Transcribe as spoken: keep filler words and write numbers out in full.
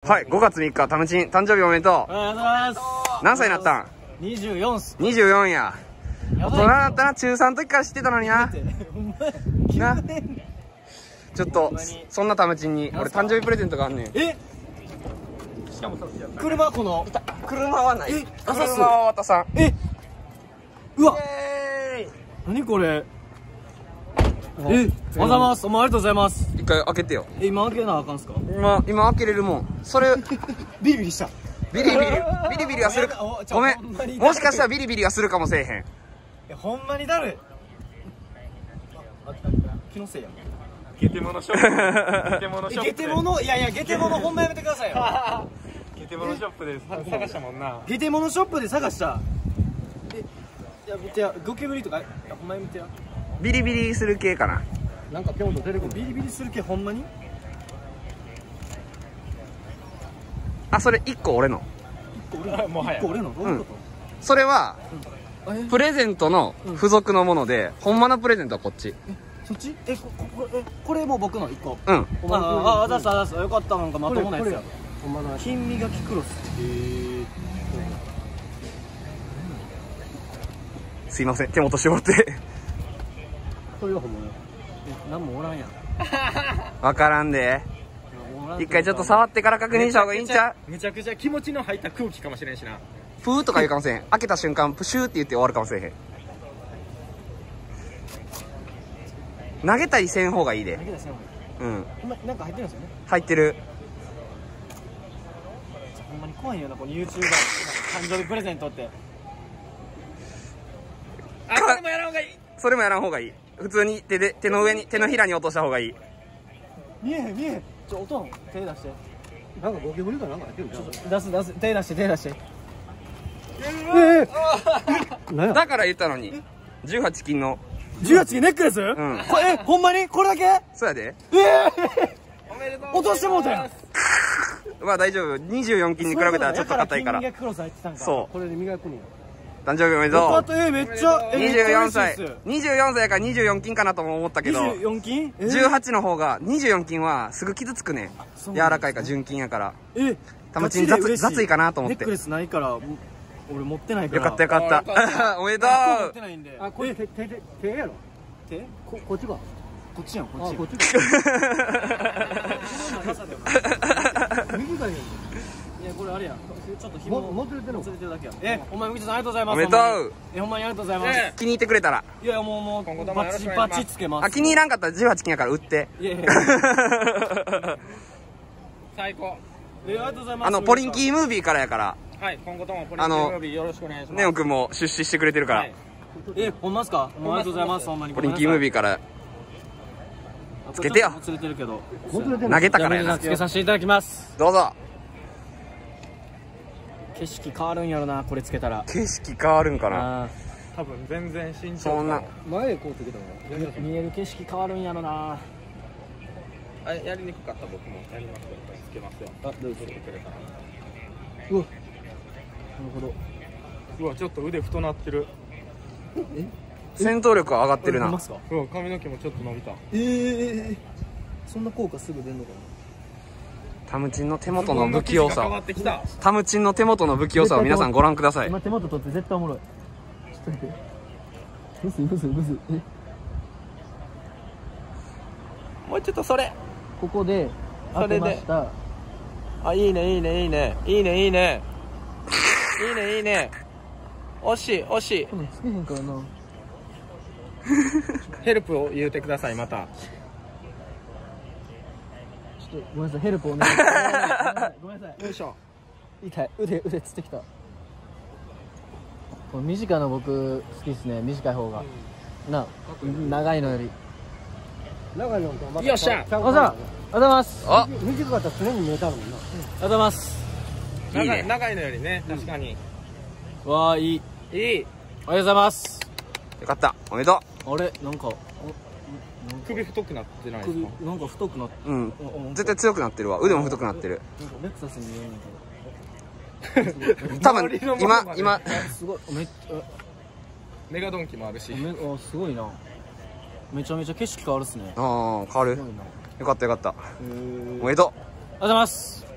はい、ごがつみっか、たむちん、誕生日おめでとう。 ありがとうございます。 何歳になったん？ にじゅうよんっす。 にじゅうよんや。大人だったな、ちゅうさんの時から知ってたのにな。な。ちょっと、そんなたむちんに、俺誕生日プレゼントがあんねん。 え？車この車はない。 え、 車は渡さん。 え？うわ。 え何これ？え、ありがとうございます。お前ありがとうございます。 一回開けてよ。 え、今開けなあかんすか？ 今、今開けれるもん。それ、 ビリビリした。 ビリビリ、ビリビリはするか。ごめん。もしかしたらビリビリはするかもせえへん。 え、ほんまにだるい。気のせいや。 ゲテモノショップ。ゲテモノショップ。 ゲテモノ、いやいや、ゲテモノほんまやめてくださいよ。 ゲテモノショップで探したもんな。 ゲテモノショップで探した。え、いや、見てや、ゴキブリとか、いや、ほんまに見てや。 ビリビリする系かな。 なんかピョンと出てくる。ビリビリする系ほんまに？ あ、それいっこ俺の。 いっこ俺の。 もはやいっこ俺の。どういうこと？ それは、 え、 プレゼントの付属のもので、ほんまのプレゼントはこっち。 そっち？え、ここえこれも僕のいっこ。 うん。 ああ、あだすあだす。よかった、なんかまともなやつや。金磨きクロス。へえ。 すいません、手元絞って。 これはほんまや。え、なんもおらんやん。 わからんで。一回ちょっと触ってから確認した方がいいんちゃう？ めちゃくちゃ気持ちの入った空気かもしれんしな。 プーとか言うかもしれん。開けた瞬間、プシューって言って終わるかもしれへん。投げたりせん方がいいで。 投げ出せんほうがいい。 うん。 ほんまなんか入ってるんですよね。 入ってる。 ほんまに怖いよな、この ユーチューバー 誕生日プレゼントって。 あ、それもやらんほうがいい。 それもやらん方がいい。普通に手で、手の上に、手のひらに落とした方がいい。 見えへん見えへん。ちょ、おとん、手出して。 なんかゴキブリかなんか入ってるじゃん。 出す出す、手出して手出して。 ええ。なんや。 だから言ったのに。じゅうはち金の。 じゅうはち金ネックレス？ んこれ、え、ほんまにこれだけ？ そうやで。 ええ。 おめでとう。 落としてもうたやん。 まあ大丈夫。にじゅうよん金に比べたらちょっと硬いから。 金磨きクロス入ってたんか。 そこれで磨くんや。 う。誕生日おめでとよかった、え、めっちゃ、 う。 え、 にじゅうよんさいめっちゃ嬉しいっす。 にじゅうよんさいやからにじゅうよん金かなとも思ったけど、 にじゅうよん金？えーじゅうはちの方が、にじゅうよん金はすぐ傷つくねん。 そう柔らかいから純金やから。 え、 たむちん雑雑いかなと思ってネックレスないから、俺持ってないから。 よかったよかった。おめでと持っう。 てないんで。 あ、これ手手手手やろ。 手？ ここっちか。 こっちやん、こっち。 あ、こっちか。短いやん。 いや、これあれや。ちょっと紐ももつれてるの？ もつれてるだけや。え、お前みきさんありがとうございます。 おめでとうほんまに。え、ほんまにありがとうございます。 ね気に入ってくれたら。 いやいや、もうもう今後ともよバチろしくお願いしますバチつけます。 あ、気に入らんかったらじゅうはち金やから売って。 いやいや。 最高。 え、ありがとうございます。 あの、ポリンキームービーからやから、 はい、今後ともポリンキームービーよろしくお願いします。 ネオくんも出資してくれてるからはい。 え、ほんまっすか？もうありがとうございます。ほんまに。 ポリンキームービーからつけてよもつれてるけど。 もつれてる。 投げたからやな。 じゃあ皆さんつけさせていただきます。 どうぞ。 景色変わるんやろな、これつけたら。 景色変わるんかな。 あ多分全然身長そんな。 前へこうってきたの。 ー見える景色変わるんやろな。 あ、やりにくかった僕もやりますよ。つけますよ。 あ、どうぞ。 つけてくれたら。 うわ。なるほど。 うわ、ちょっと腕太なってる。 戦闘力は上がってるなありま。すか？ うわ、髪の毛もちょっと伸びた。 えー、そんな効果すぐ出んのかタムチンの手元の不器用さ変わを。 ってきた。 タムチンの手元の不器用さを皆さんご覧くださな。 い。 今手元取って絶対おもろい。ちょっと待って。むずいむずいむずい。え、 もうちょっとそれ。 ここで当てました。 あ、いいねいいねいいねいいねいいねいいねいいね。惜しい惜しい。 これつけへんからな。 ヘルプを言うてくださいまた。 ちょっとごめんなさい、ヘルプお願いします。ごめんなさい。 よいしょ。 痛い、腕腕つってきた。これ短いの僕好きっすね、短い方が。な、長いのより。 長いのとまたよっしゃちゃうおさん、ありがとうございます。 あ、 短かったら常に見えたもんな。 ありがとうございます。 いいね。 長いのよりね、確かに。 わあ、いい。 いい。 ありがとうございます。 よかった。おめでとあれ、なんか、 首太くなってないです首か。 なんか太くなって。 う。うん。 うん絶対強くなってるわ。腕も太くなってる。 なんかレクサスに見えるんだけど。 多分周りのもの今まで今すごい、めっちゃ、 メガドンキもあるし。 め、あ、すごいな。めちゃめちゃ景色変わるっすね。 ああ変わる。 すごいな。 よかったよかった。 へーおめでとう。 ありがとうございます。